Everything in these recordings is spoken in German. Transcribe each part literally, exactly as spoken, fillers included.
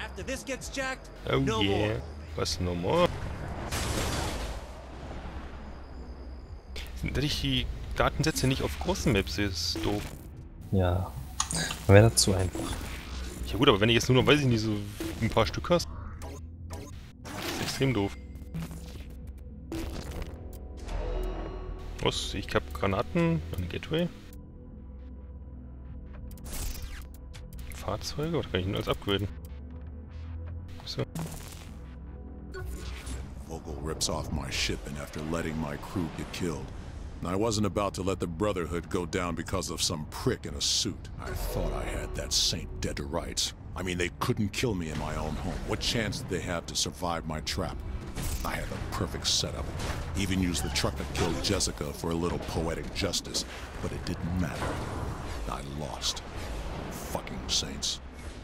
Oh yeah. Was no more? Dass ich die Datensätze nicht auf großen Maps sehe, ist doof. Ja. Wäre das zu einfach. Ja gut, aber wenn ich jetzt nur noch, weiß ich nicht, so ein paar Stück hast, ist extrem doof. Was? Ich hab Granaten, ein Gateway. Fahrzeuge, oder kann ich denn alles upgraden? So. Vogel rips off my shipment after letting my crew get killed. I wasn't about to let the Brotherhood go down because of some prick in a suit. I thought I had that saint dead to rights. I mean, they couldn't kill me in my own home. What chance did they have to survive my trap? I had the perfect setup. Even used the truck that killed Jessica for a little poetic justice. But it didn't matter. I lost. Fucking saints.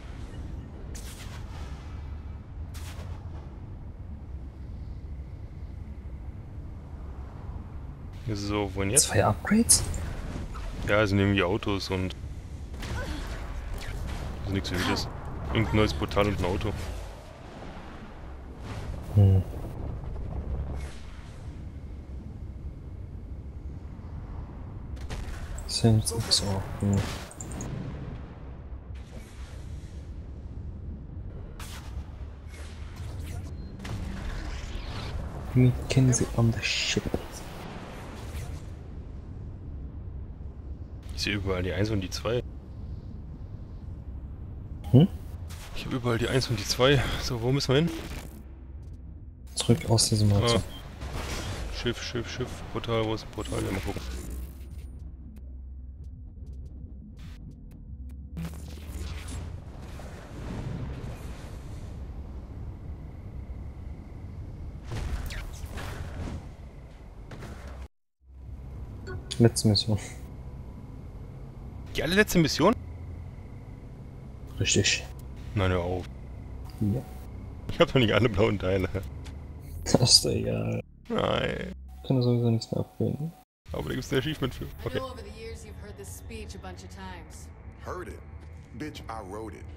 So, wohin jetzt? Zwei Upgrades? Ja, es sind irgendwie Autos und... Das ist nichts Wildes. Irgendein neues Portal und ein Auto. Hm. Saints X O. Hm. Mackenzie on the ship. Ich sehe überall die eins und die zwei. Hm? Ich habe überall die eins und die zwei. So, wo müssen wir hin? Zurück aus diesem Auto. Ah. Schiff, Schiff, Schiff, Portal, wo ist ein Portal? Ja, mal gucken. Letzte Mission. Die allerletzte Mission? Richtig. Nein, hör auf. Ja. Ich hab doch nicht alle blauen Teile. Das ist egal. Nein. Ich kann sowieso nichts mehr upgraden. Aber da gibt's ein Achievement für. Okay. Heard it. Bitch, I wrote it.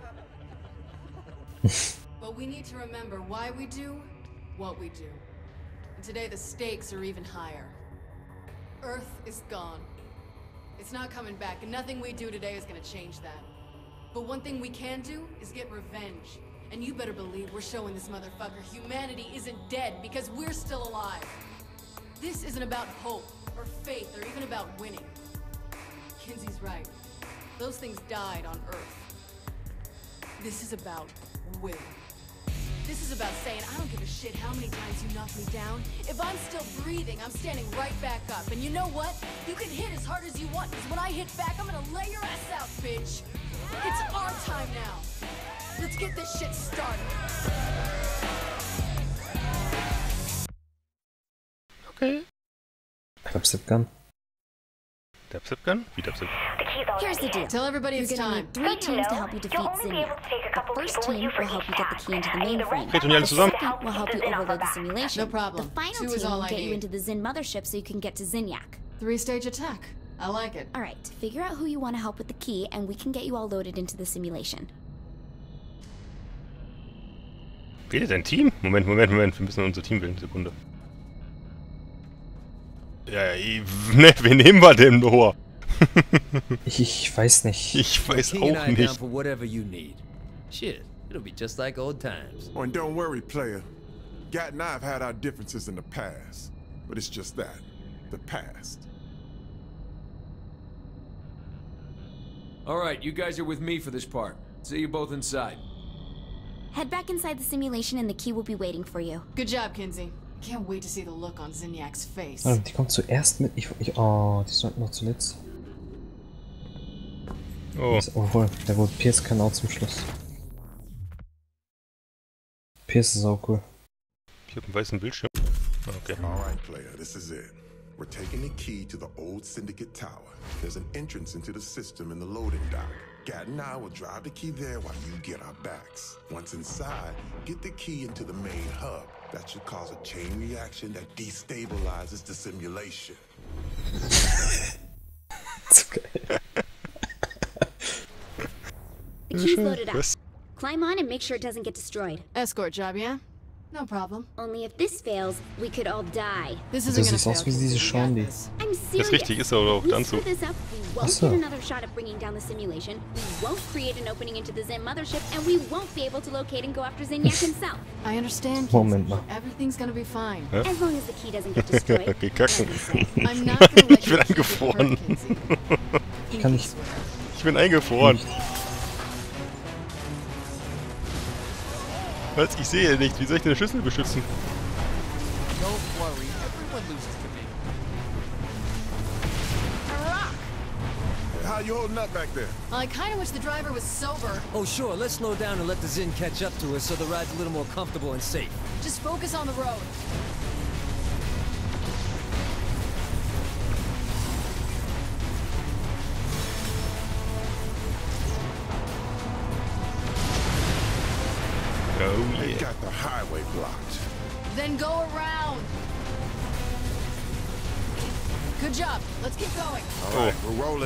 But we need to remember why we do what we do. And today the stakes are even higher. Earth is gone. It's not coming back, and nothing we do today is gonna change that. But one thing we can do is get revenge. And you better believe we're showing this motherfucker humanity isn't dead because we're still alive. This isn't about hope, or faith, or even about winning. Kinsey's right. Those things died on Earth. This is about will. This is about saying, I don't give a shit how many times you knock me down. If I'm still breathing, I'm standing right back up. And you know what? You can hit as hard as you want, because when I hit back, I'm gonna lay your ass out, bitch. It's our time now. Let's get this shit started. Okay. Dubstep Gun. Dubstep Gun? Wie Dubstep? Here's the deal. Tell everybody You're it's gonna time. need three teams to help you defeat Zinnia. The first team will help you get the key into the mainframe. Okay, tun die alle The zusammen? second will help you overload the simulation. No problem. The final Two is team all will I get you need. into the Zin mothership so you can get to Zinyak. Three-stage attack. I like it. Alright, figure out who you want to help with the key and we can get you all loaded into the simulation. Wähle dein Team? Moment, Moment, Moment. Wir müssen unser Team wählen. Sekunde. Ja, ich, ne, wen nehmen wir denn nur? Ich, ich weiß nicht. Ich weiß King and auch I are down nicht. for whatever you need. Shit, it'll be just like old times. Oh, and don't worry, player. Gat and I have had our differences in the past. But it's just that. The past. Alright, you guys are with me for this part. See you both inside. Head back inside the simulation and the key will be waiting for you. Good job, Kinsey. Can't wait to see the look on Zinyak's face. Ah, die kommt zuerst mit. Ich, ich, oh, die sollten noch zuletzt. Oh. Obwohl, ja gut, Pierce kann auch zum Schluss. Pierce ist auch cool. Ich hab einen weißen Bildschirm. Okay. Alright, player, this is it. We're taking the key to the old Syndicate Tower. There's an entrance into the system in the loading dock. Gat and I will drive the key there while you get our backs. Once inside, get the key into the main hub. That should cause a chain reaction that destabilizes the simulation. Zu geil. The key's loaded up. Was? Climb on and make sure it doesn't get destroyed. Escort job, yeah? No problem. Only if this fails, we could all die. This Das isn't gonna sieht fail. aus wie diese Sean, die. I'm Das ist serious. richtig, ist aber auch We dann screw so. this up, we won't Ach so. get another shot at bringing down the simulation, we won't create an opening into the Zim mothership, and we won't be able to locate and go after Zinyak himself. I understand. Moment Kinsey. mal. Everything's gonna be fine. Hä? As long as the key doesn't get destroyed. Okay, kacken. I'm not gonna let Ich you bin keep it eingefroren. hurt, Kinsey. Ich kann nicht. Ich bin eingefroren. Was? Ich sehe nicht. Wie soll ich den Schlüssel beschützen? Don't worry, everyone loses to me. How you holding up back there? I kinda wish the driver was sober. Oh, sure, let's slow down and let the Zin catch up to us so the ride's a little more comfortable and safe. Just focus on the road. Oh They yeah. got the highway blocked. Then go around. Good job. Let's keep going. All right, we're rolling.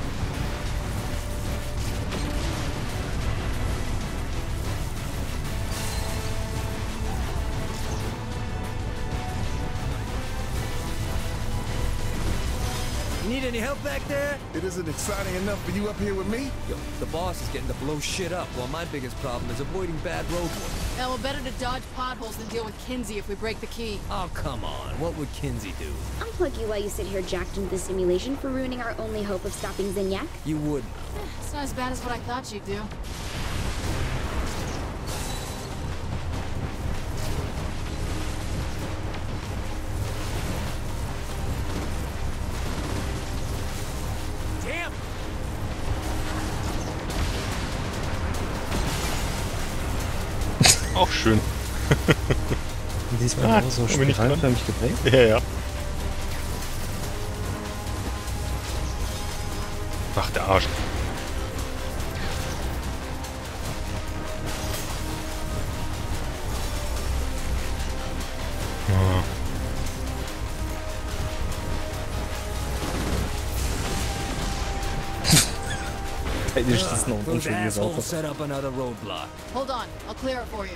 You need any help back there? It isn't exciting enough for you up here with me? Yo, the boss is getting to blow shit up, while my biggest problem is avoiding bad road work. Now, well, better to dodge potholes than deal with Kinsey if we break the key. Oh, come on. What would Kinsey do? Unplug you while you sit here jacked into the simulation for ruining our only hope of stopping Zinyak. You wouldn't. It's not as bad as what I thought you'd do. Damn! Auch schön. Und diesmal Ah, nur so komm ich nicht dran. spiralförmig gedreht. Ja, ja. Ach, der Arsch. Ah. Beide schießen auf Those unschuldiges Auto. assholes set up another roadblock. Hold on. I'll clear it for you.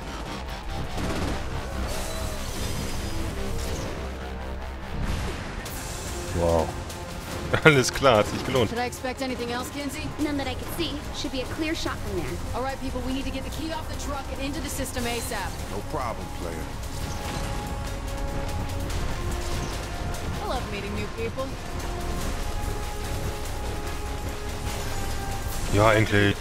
Wow. Alles klar, hat sich gelohnt. Should I expect anything else, Kinsey? None that I could see. Should be a clear shot from there. All right, people, we need to get the key off the truck and into the system ASAP. No problem, player. I love meeting new people. Ja, endlich.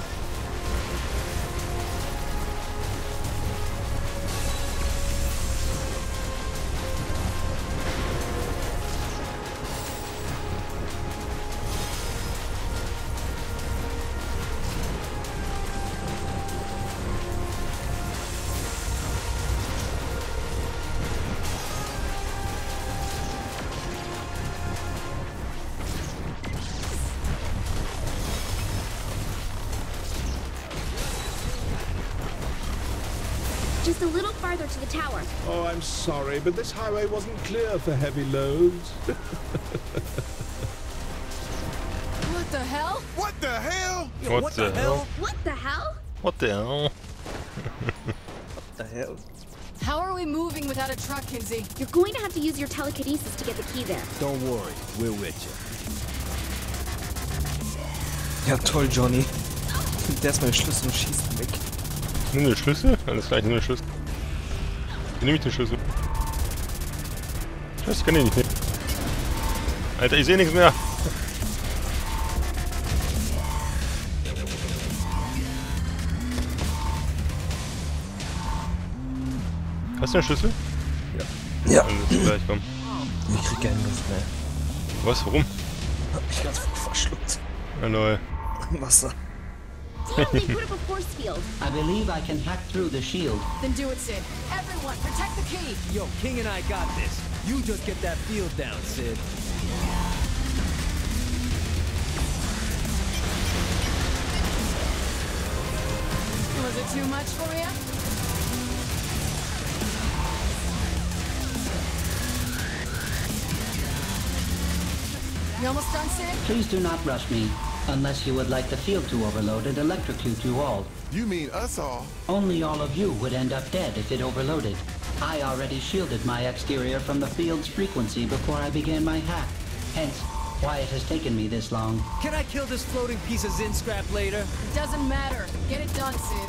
Just a little farther to the tower. Oh, I'm sorry, but this highway wasn't clear for heavy loads. What the hell? What the hell? Yo, what, the, hell? What the hell? What the hell? The hell? How are we moving without a truck, Kinsey? You're going to have to use your telekinesis to get the key there. Don't worry, we're with you. Ja, toll, Johnny. Der ist mein Schlüssel und schießt ihn weg. Nimm den Schlüssel? Alles klar, ich nehme den Schlüssel. Wie nehme ich den Schlüssel? Scheiße, ich kann den nicht nehmen. Alter, ich sehe nichts mehr. Hast du den Schlüssel? Ja. Alles klar, ich komm. Ich krieg keine Luft mehr. Was? Warum? Ich ganz verschluckt. Ja, lol. Wasser. Damn, they put up a force field. I believe I can hack through the shield. Then do it, Sid. Everyone, protect the key! Yo, King and I got this. You just get that field down, Sid. Was it too much for you? You almost done, Sid? Please do not rush me. Unless you would like the field to overload and electrocute you all. You mean us all? Only all of you would end up dead if it overloaded. I already shielded my exterior from the field's frequency before I began my hack. Hence, why it has taken me this long. Can I kill this floating piece of Zin scrap later? It doesn't matter. Get it done, Sid.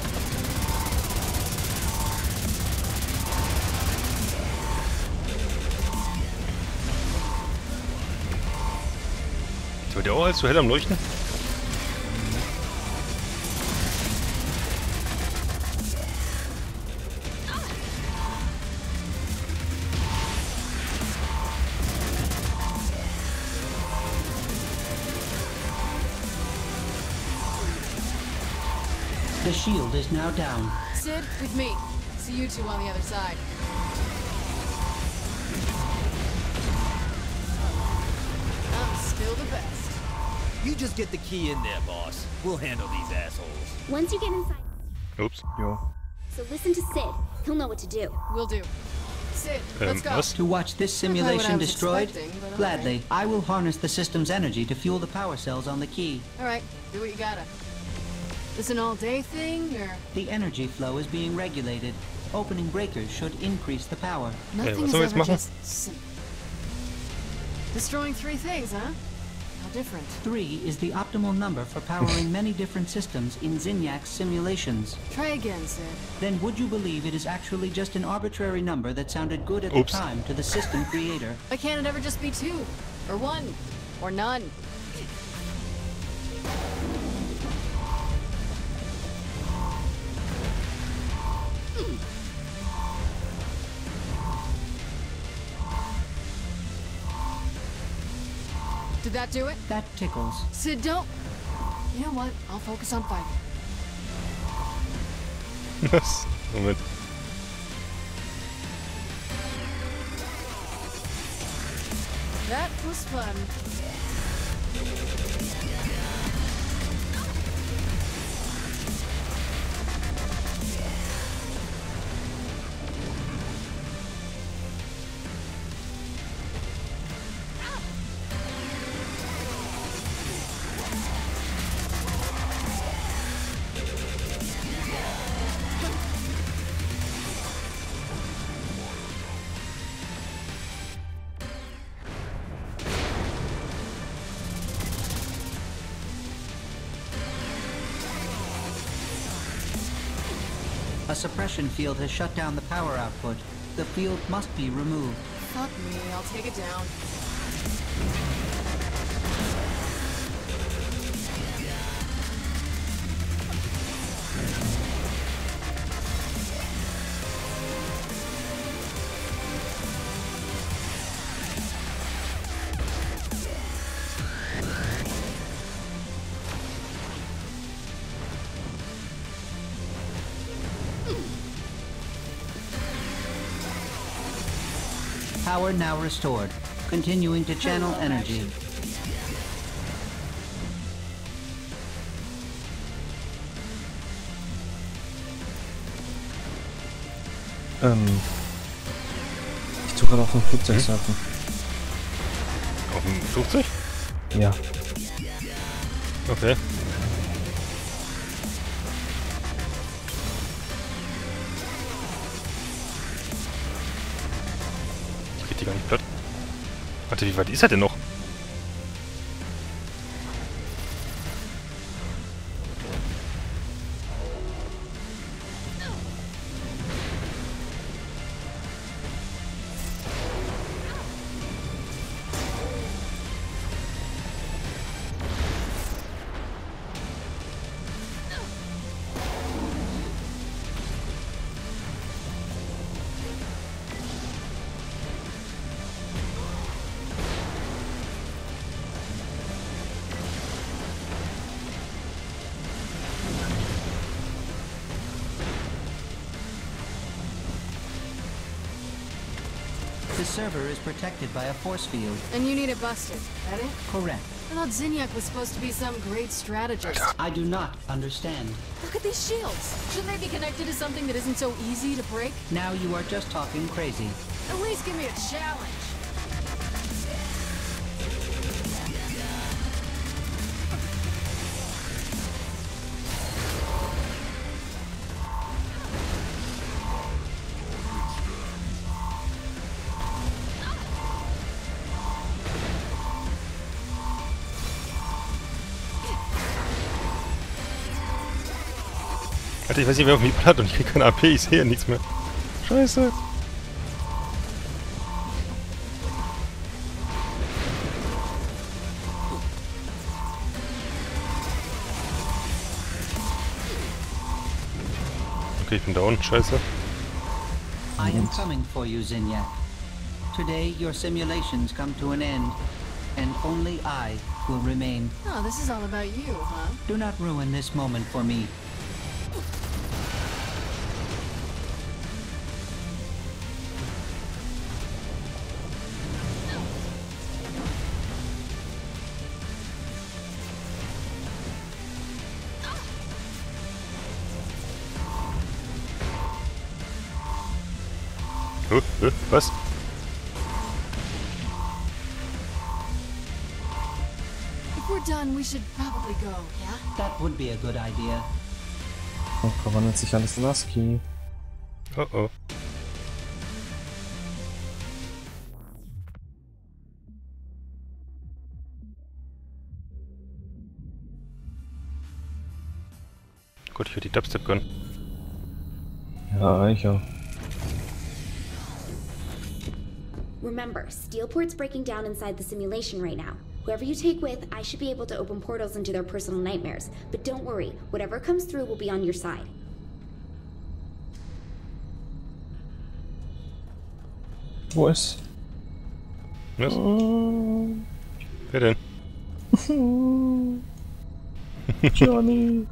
Ist bei dir auch alles zu hell am Leuchten? The shield is now down. Sid, with me. See you two on the other side. I'm still the best. You just get the key in there, boss. We'll handle these assholes. Once you get inside... Ups. Jo. So listen to Sid. He'll know what to do. Will do. Sid, let's go. Was? To watch this simulation I was destroyed? expecting, but Gladly. I will harness the system's energy to fuel the power cells on the key. Alright, do what you gotta. This an all-day thing, or...? The energy flow is being regulated. Opening breakers should increase the power. Nothing was is soll ich jetzt ever machen? just simple. Destroying three things, huh? How different. Three is the optimal number for powering many different systems in Zinyak's simulations. Try again, Sid. Then would you believe it is actually just an arbitrary number that sounded good at Oops. the time to the system creator? Why can't it ever just be two? Or one? Or none? Did that do it? That tickles. Sid, don't... You know what? I'll focus on fighting. Was? Moment. That was fun. A suppression field has shut down the power output. The field must be removed. Fuck me, I'll take it down. Power now restored. Continuing to channel energy. Ähm. Ich tue gerade auf dem Flugzeug surfen. Auf dem Flugzeug? Ja. Okay. Geht die gar nicht platt? Warte, wie weit ist er denn noch? The server is protected by a force field. And you need it busted, that it? Correct. I thought Zinyak was supposed to be some great strategist. I do not understand. Look at these shields. Shouldn't they be connected to something that isn't so easy to break? Now you are just talking crazy. At least give me a challenge. Warte, ich weiß nicht, wer auf mich platt und ich krieg keine A P, ich sehe nichts mehr. Scheiße. Okay, ich bin down, scheiße. I am coming for you, Zinyak. Today, your simulations come to an end, and only I will remain. Oh, this is all about you, huh? Do not ruin this moment for me. Huh, huh, was? If we're done, we should probably go, yeah? That would be a good idea. Oh, verwandelt sich alles in ASCII. Oh oh. Gut, ich höre die Dubstep-Gun. Ja, reicher. Remember, Steelport's breaking down inside the simulation right now. Whoever you take with, I should be able to open portals into their personal nightmares. But don't worry, whatever comes through will be on your side. Wo ist? Was? Oh. Wer denn? Johnny!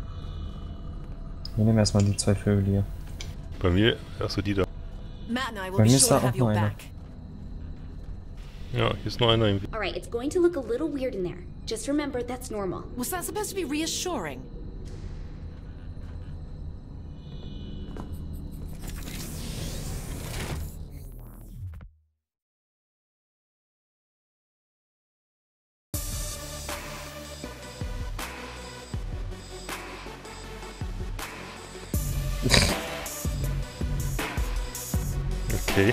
Wir nehmen erstmal die zwei Vögel hier. Bei mir? Achso, die da. Matt and I will Bei be mir ist sure da to auch have noch your einer. back. Ja, hier ist noch einer irgendwie. Alright, it's going to look a little weird in there. Just remember, that's normal. Was that supposed to be reassuring? Okay.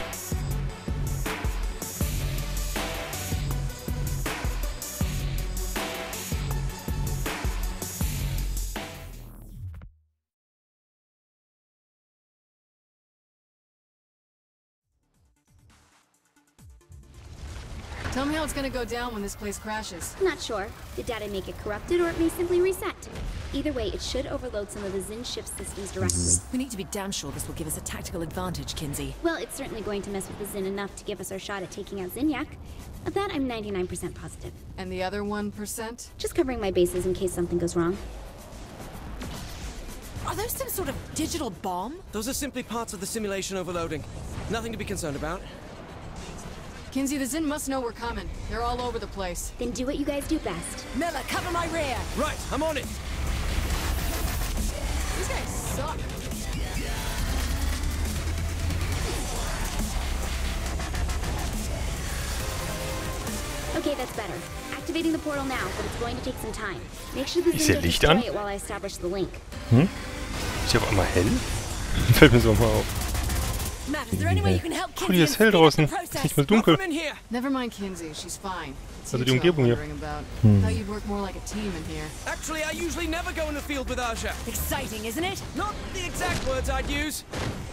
Tell me how it's gonna go down when this place crashes. Not sure. The data may get corrupted or it may simply reset. Either way, it should overload some of the Zin ship's systems directly. We need to be damn sure this will give us a tactical advantage, Kinsey. Well, it's certainly going to mess with the Zin enough to give us our shot at taking out Zinyak. Of that, I'm ninety-nine percent positive. And the other one percent? Just covering my bases in case something goes wrong. Are those some sort of digital bomb? Those are simply parts of the simulation overloading. Nothing to be concerned about. Kinsey, the Zin must know we're coming. They're all over the place. Then do what you guys do best. Miller, cover my rear! Right, I'm on it! These guys suck. Okay, that's better. Activating the portal now, but it's going to take some time. Make sure the Ist Zin hier don't Licht destroy an? it while I establish the link. Hm? Ist hier auf einmal hell? Fällt mir so mal auf. Matt, is there any way you can help Cool, Kinsey hier and ist hell speed up draußen. the process? Ist nicht mehr dunkel. Come in here! Never mind Kinsey, she's fine. It's Also you die two I'm Umgebung hier. wondering about. Hm. Thought you'd work more like a team in here. Actually, I usually never go in the field with Aja. Exciting, isn't it? Not the exact words I'd use.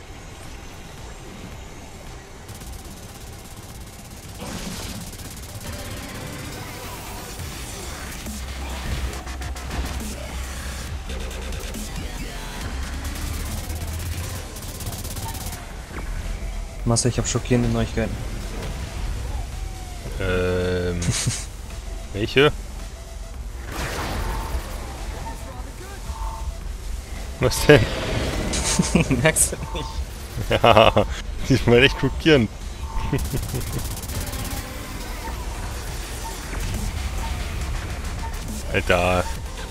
Marcel, ich habe schockierende Neuigkeiten. Ähm. Welche? Was denn? Merkst du nicht? Ja, diesmal echt schockierend. Alter.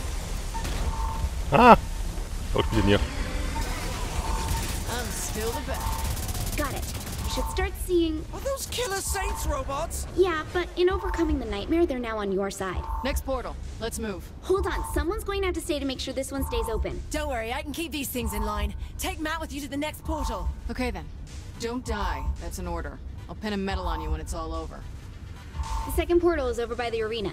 Ah! Haut wieder mir. I'm still the best. Got it. You should start seeing... Are those Killer Saints robots? Yeah, but in overcoming the nightmare, they're now on your side. Next portal. Let's move. Hold on, someone's going to have to stay to make sure this one stays open. Don't worry, I can keep these things in line. Take Matt with you to the next portal. Okay then. Don't die. That's an order. I'll pin a medal on you when it's all over. The second portal is over by the arena.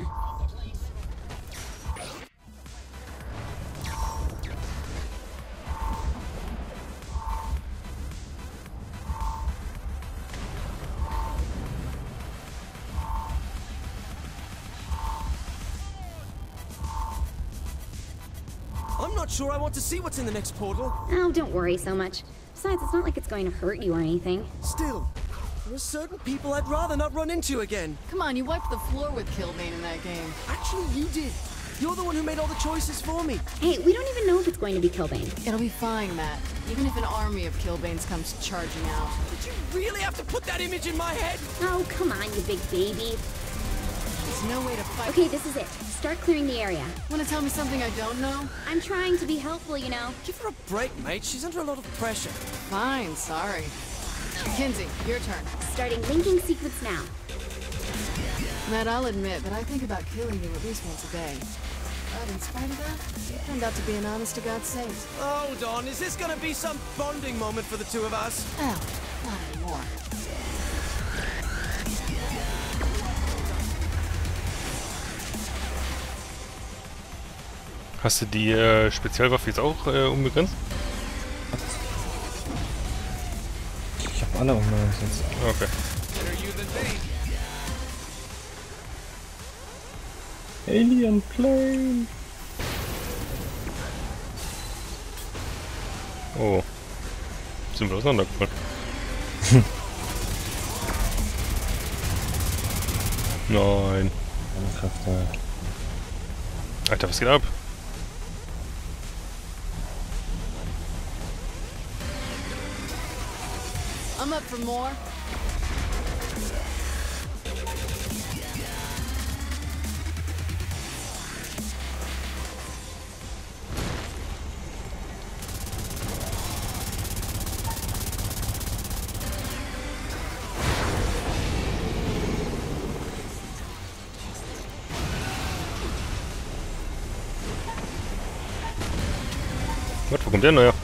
I'm not sure I want to see what's in the next portal. Oh, don't worry so much. Besides, it's not like it's going to hurt you or anything. Still, there are certain people I'd rather not run into again. Come on, you wiped the floor with Killbane in that game. Actually, you did. You're the one who made all the choices for me. Hey, we don't even know if it's going to be Killbane. It'll be fine, Matt. Even if an army of Killbanes comes charging out. Did you really have to put that image in my head? Oh, come on, you big baby. There's no way to fight. Okay, this is it. Start clearing the area. Want to tell me something I don't know? I'm trying to be helpful, you know. Give her a break, mate. She's under a lot of pressure. Fine, sorry. Kinsey, your turn. Starting linking sequence now. Matt, I'll admit that I think about killing you at least once a day. But in spite of that, you turned out to be an honest-to-God saint. Hold on, is this gonna be some bonding moment for the two of us? Well, not anymore. Hast du die äh, Spezialwaffe jetzt auch äh, unbegrenzt? Ich hab alle unbegrenzt jetzt. Okay. Alien Plane! Oh. Sind wir auseinandergefallen. Nein. Kraftwerk. Alter, was geht ab? I'm up for more. Was, wo kommt der denn her?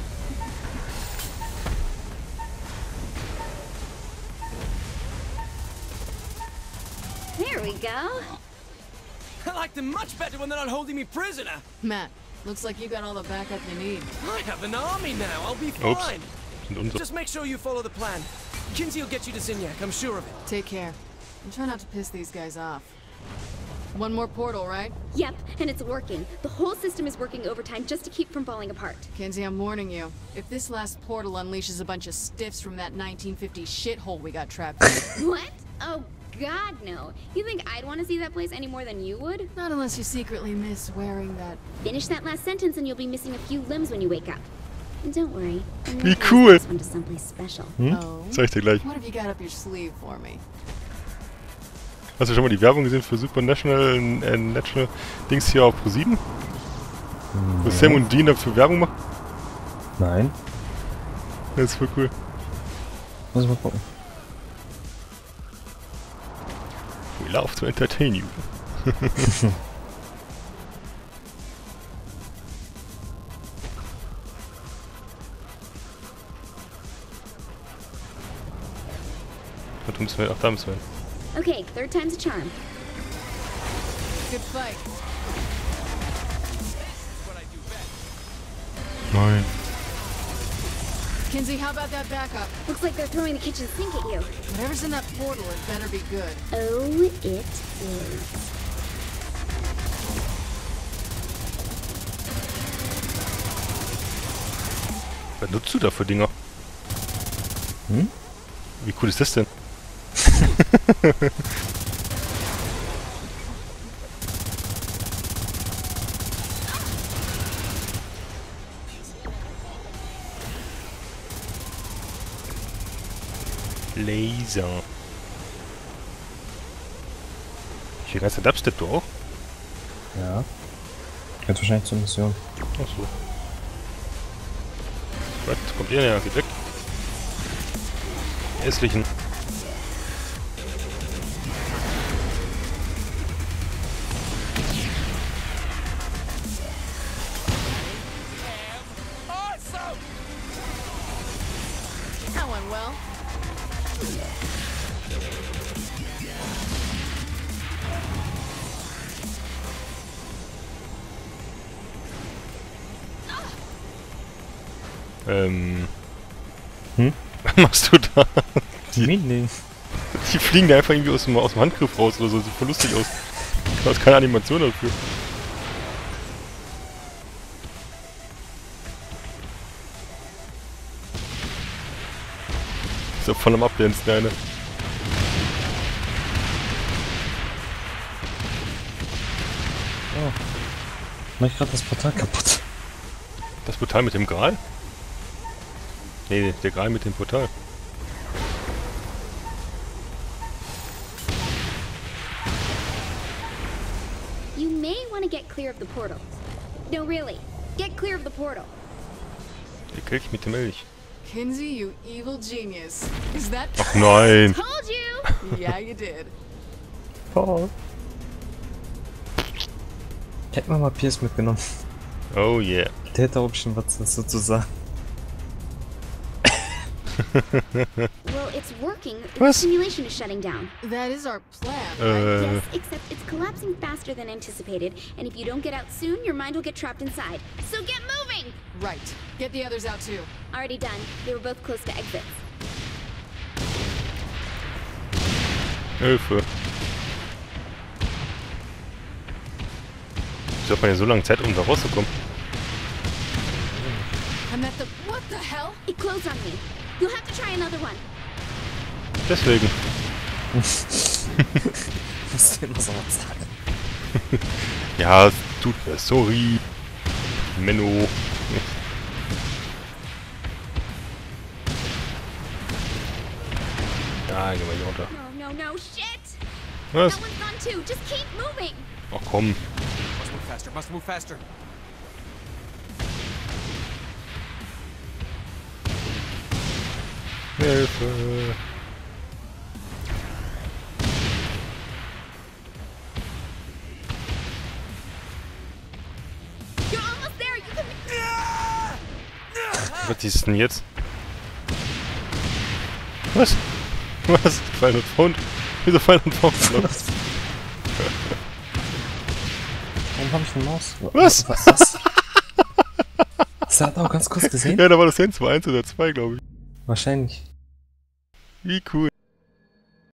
There we go. I like them much better when they're not holding me prisoner. Matt, looks like you got all the backup you need. I have an army now. I'll be Oops. fine. Sind unsere. Just make sure you follow the plan. Kinsey will get you to Zinyak, I'm sure of it. Take care. And try not to piss these guys off. One more portal, right? Yep, and it's working. The whole system is working overtime just to keep from falling apart. Kinsey, I'm warning you. If this last portal unleashes a bunch of stiffs from that nineteen fifties shithole we got trapped in. What? Oh, God, no. You think I'd want to see that place any more than you would? Not unless you secretly miss wearing that. Finish that last sentence and you'll be missing a few limbs when you wake up. And don't worry. I'm Wie gonna cool. this one to someplace special. Hm? Oh. Zeig ich dir gleich. What have you got up your sleeve for me? Hast du schon mal die Werbung gesehen für Supernatural äh, Natural Dings hier auf Pro sieben? Hm, Wo Sam und Dean dafür Werbung machen? Nein. Das ist voll cool. Muss ich mal gucken. We love to entertain you. Da müssen wir, ach, da müssen wir hin. Okay, third time's a charm. Good fight. Nein. Kinsey, how about that backup? Looks like they're throwing the kitchen sink at you. Whatever's in that portal, it better be good. Oh, it is. Was nutzt du da für Dinger? Hm? Wie cool ist das denn? Laser. Hier ganze Dubstep, du auch? Ja. Jetzt wahrscheinlich zur Mission. Achso. Was? Kommt ihr näher? Geht weg. Hässlichen. That went well. Ähm. Hm? Was machst du da? Die, Mini. die fliegen da einfach irgendwie aus dem, aus dem Handgriff raus oder so. Sieht voll lustig aus. Da ist keine Animation dafür. ja voll am Abdancen, der eine. Oh. Mach ich gerade das Portal kaputt? Das Portal mit dem Gral? Nee, nee, der Gral mit dem Portal. You may want to get clear of the portal. No, really. Get clear of the portal. Der Kelch mit dem Elch. Kinsey, you evil genius. Is that... Ach nein. Told you! Yeah, you did. Oh. Hätten wir mal Pierce mitgenommen. Oh yeah. Der hätte auch schon was dazu zu sagen. Well, it's working. Was? The simulation is shutting down. That is our plan, Äh. Yes, except it's collapsing faster than anticipated, and if you don't get out soon, your mind will get trapped inside. So get moving! Right. Get the others out too. Already done. They were both close to exits. Hilfe. Wieso hat man ja so lange Zeit, um da rauszukommen? I'm at the... What the hell? It closed on me. You'll have to try another one. Deswegen. Musst du immer so was sagen. Ja, es tut mir sorry. Menno. Ja, geh mal hier runter. No, no, no, shit! Was? That one's gone too. Just keep moving. Ach komm. Must move faster, must move faster. Hilfe. You're almost there. You can... Was ist denn jetzt? Was? Was? Final Found? Wieso Final Found? Warum hab ich eine Maus? Was? Was? Was? Das hat auch ganz kurz gesehen? Ja, da war das Sens, war eins oder zwei, glaube ich. Wahrscheinlich. Wie cool.